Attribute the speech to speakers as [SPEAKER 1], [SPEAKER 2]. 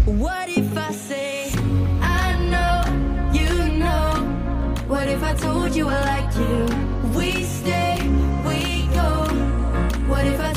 [SPEAKER 1] What if I say, I know, you know? What if I told you I like you? We stay, we go. What if I